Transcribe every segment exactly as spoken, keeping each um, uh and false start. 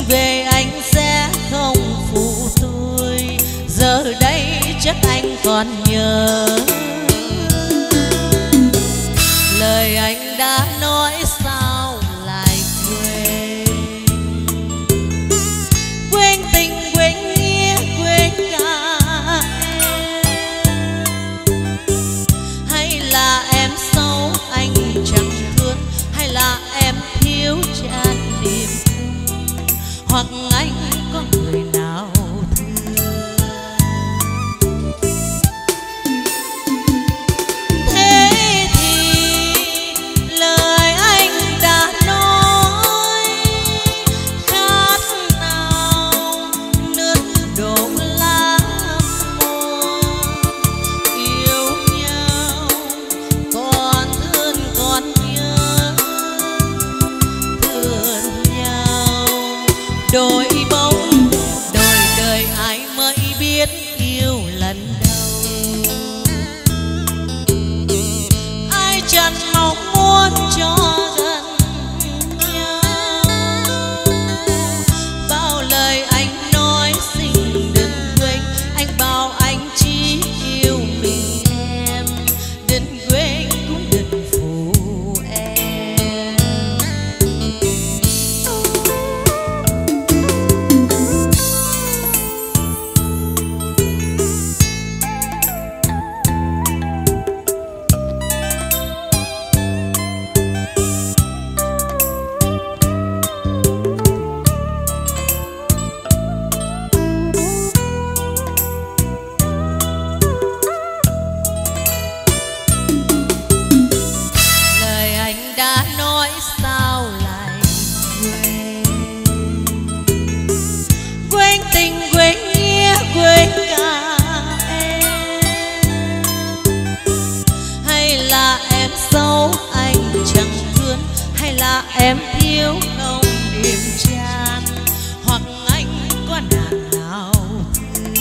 về anh sẽ không phụ tôi, giờ đây chắc anh còn nhớ lời anh đã nói sao lại quên. Quên tình quên nghĩa quên cả em, hay là em xấu anh chẳng thương, hay là em thiếu tràn niềm thương, hoặc anh có người nào thương. Thế thì lời anh đã nói khác nào nước đổ lá môi. Yêu nhau còn thương còn nhớ, thương nhau đôi bóng đôi đời ai mới biết yêu lần đầu. Ai chẳng mong muốn cho gần nhau, bao lời anh nói xin đừng quên. Anh bảo anh chỉ yêu mình em, đừng quên cũng đừng phụ em. Lời anh đã nói sao lại quên. Quên tình quên nghĩa quên cả em, hay là em xấu anh chẳng thương, hay là em thiếu không điểm chan, hoặc anh có nàng nào thương.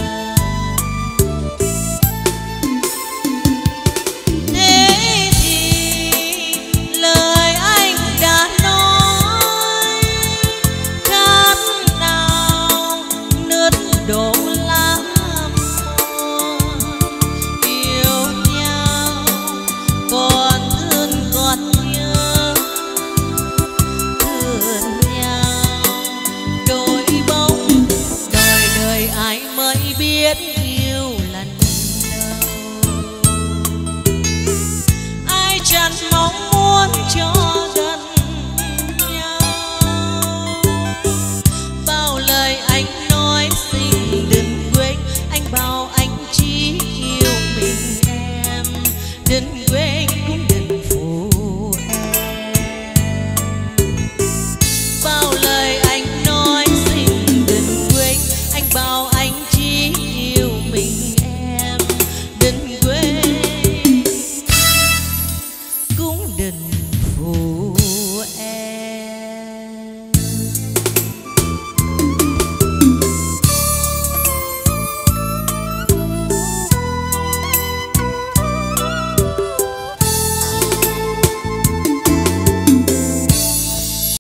Thế thì lời anh đã nói khác nào nước đổ lá môi. Yêu nhau còn thương còn nhớ, thương nhau đôi bóng đời đời ai mới biết yêu lần đầu. Ai chẳng mong muốn cho gần